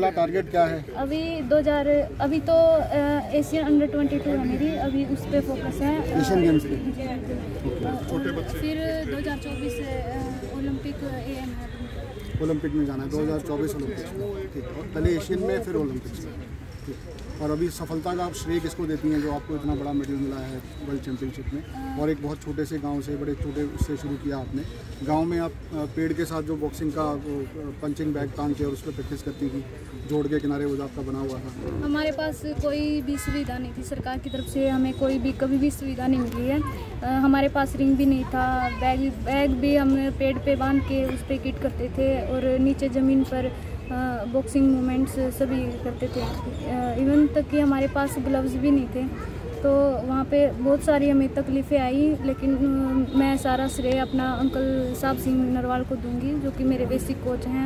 का टारगेट क्या है? अभी 2000 अभी तो एशियन अंडर 22 है मेरी, अभी उस पर फोकस है। एशियन गेम्स पे फिर 2024 ओलंपिक एम है, ओलंपिक में जाना है, 2024 ओलंपिक्स में। ठीक है, और पहले एशियन में फिर ओलंपिक्स में। ठीक, और अभी सफलता का आप श्रेय किसको देती हैं जो आपको इतना बड़ा मेडल मिला है वर्ल्ड चैंपियनशिप में? और एक बहुत छोटे से गांव से, बड़े छोटे से शुरू किया आपने। गांव में आप पेड़ के साथ जो बॉक्सिंग का पंचिंग बैग टांग के और उस पर प्रैक्टिस करती थी, जोड़ के किनारे वो आपका बना हुआ था। हमारे पास कोई भी सुविधा नहीं थी, सरकार की तरफ से हमें कोई भी कभी भी सुविधा नहीं मिली है। हमारे पास रिंग भी नहीं था, बैग भी हम पेड़ पे बांध के उस पर किट करते थे और नीचे ज़मीन पर बॉक्सिंग मूवमेंट्स सभी करते थे। इवन तक कि हमारे पास ग्लव्स भी नहीं थे, तो वहाँ पे बहुत सारी हमें तकलीफ़ें आई। लेकिन मैं सारा श्रेय अपना अंकल साहब सिंह नरवाल को दूंगी, जो कि मेरे बेसिक कोच हैं,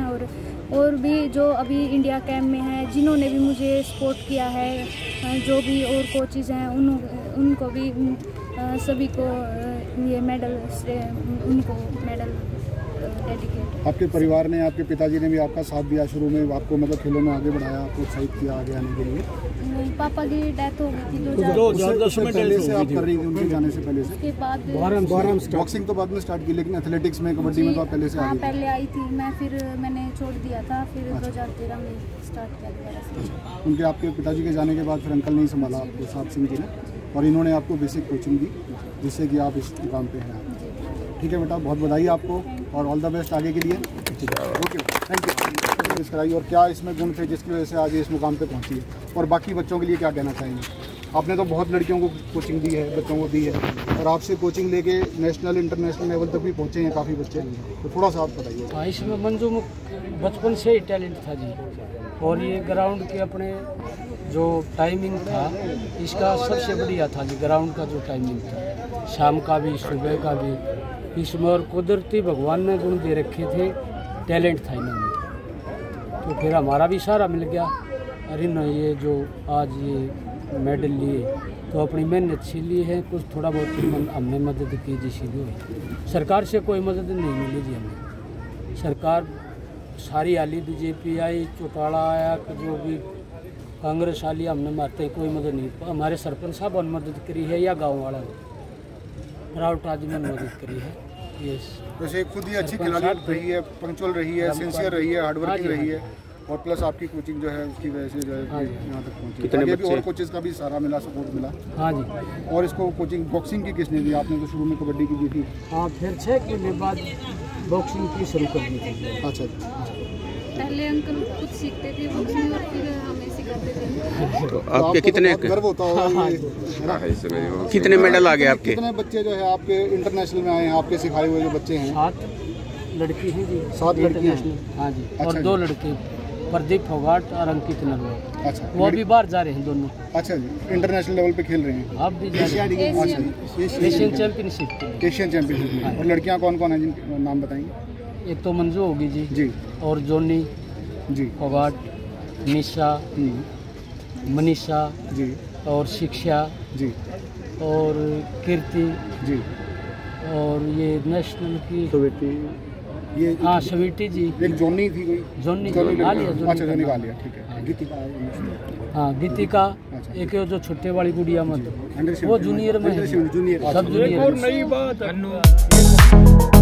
और भी जो अभी इंडिया कैंप में हैं, जिन्होंने भी मुझे सपोर्ट किया है, जो भी और कोचेज़ हैं उनको भी सभी को ये मेडल श्रेय, उनको मेडल डेडिकेट। आपके परिवार ने, आपके पिताजी ने भी आपका साथ दिया शुरू में, आपको मतलब खेलों में आगे बढ़ाया, आपको उत्साहित किया आगे आने के लिए? पापा की डेथ हो गई थी 2010 में। पहले से आप कर रही थी उनके जाने से पहले से? उसके बाद बॉक्सिंग तो बाद में स्टार्ट की, लेकिन एथलेटिक्स में, कबड्डी में तो आप पहले से आ गई? पहले आई थी मैं, फिर मैंने छोड़ दिया था, फिर 2013 में स्टार्ट किया दोबारा। उनके, आपके पिताजी के जाने के बाद फिर अंकल नहीं संभाला आपको, साहब सिंह जी ने, और इन्होंने आपको बेसिक कोचिंग दी जिससे कि आप इस मुकाम पे हैं। ठीक है बेटा, बहुत बधाई आपको और ऑल द बेस्ट आगे के लिए। Okay, thank you. कराइए, और क्या इसमें गुण थे जिसकी वजह से आज इस मुकाम पे पहुंची है, और बाकी बच्चों के लिए क्या कहना चाहेंगे? आपने तो बहुत लड़कियों को कोचिंग दी है, बच्चों को दी है, और आपसे कोचिंग लेके नेशनल इंटरनेशनल लेवल तक भी पहुँचे हैं काफ़ी बच्चे, तो थोड़ा सा आप बताइए। हाँ, इसमें मंजू बचपन से ही टैलेंट था जी, और ये ग्राउंड के अपने जो टाइमिंग था इसका सबसे बढ़िया था जी। ग्राउंड का जो टाइमिंग था, शाम का भी सुबह का भी, इसमें और कुदरती भगवान ने गुण दे रखे थे, टैलेंट था इन्होंने, तो फिर हमारा भी सहारा मिल गया। अरे न, ये जो आज ये मेडल लिए तो अपनी मेहनत से लिए हैं, कुछ थोड़ा बहुत हमने मदद की जिसकी भी हुई। सरकार से कोई मदद नहीं मिली जी हमें। सरकार सारी आली बीजेपी आई, चौटाला आया, जो भी कांग्रेस वाली, हमने मारते कोई मदद नहीं। हमारे सरपंच साहब ने मदद करी है या गाँव वाला राउट आदमी ने मदद करी है। यस, वैसे खुद ही अच्छी खिलाड़ी रही है, पंक्चुअल रही है, सिंसियर रही है, हार्डवर्किंग रही है, और प्लस आपकी कोचिंग जो है उसकी वजह से जो है यहाँ तक पहुँची। कितने बच्चे? और कोचेस का भी सहारा मिला, सपोर्ट मिला? हाँ जी। और इसको कोचिंग बॉक्सिंग की किसने दी? आपने तो शुरू में कबड्डी की दी थी। हाँ, फिर 6 महीने बाद बॉक्सिंग की शुरू कर दी थी। अच्छा, पहले अंकल खुद सीखते थे बॉक्सिंग और फिर हमें सिखाते थे। तो आपके कितने गर्व होता होगा कितने मेडल आ गए आपके? कितने बच्चे जो है आपके इंटरनेशनल में आए हैं, आपके सिखाए हुए जो बच्चे हैं? 7 लड़की हैं जी। 7 लड़कियाँ? हाँ जी। अच्छा, और 2 लड़के, प्रदीप फोगाट और अंकित नरवाल। अच्छा, वो भी बाहर जा रहे हैं दोनों। अच्छा जी, इंटरनेशनल लेवल पे खेल रहे हैं? आप भी जा रहे हैं एशियन चैंपियनशिप। एशियन चैंपियनशिप में। और लड़कियां कौन कौन हैं, जिनके नाम बताएंगे? एक तो मंजू होगी जी जी, और जोनी जी, फोगाट, निशा, मनीषा जी, और शिक्षा जी, और कीर्ति जी, और ये नेशनल की ये हाँ स्वीटी जी। एक जोनी थी कोई? जोनी अच्छा, जोनी निकाल लिया, ठीक है। गीतिका? हाँ, गीतिका। एक जो छोटे वाली गुड़िया मत, वो जूनियर में, सब जूनियर। नई बात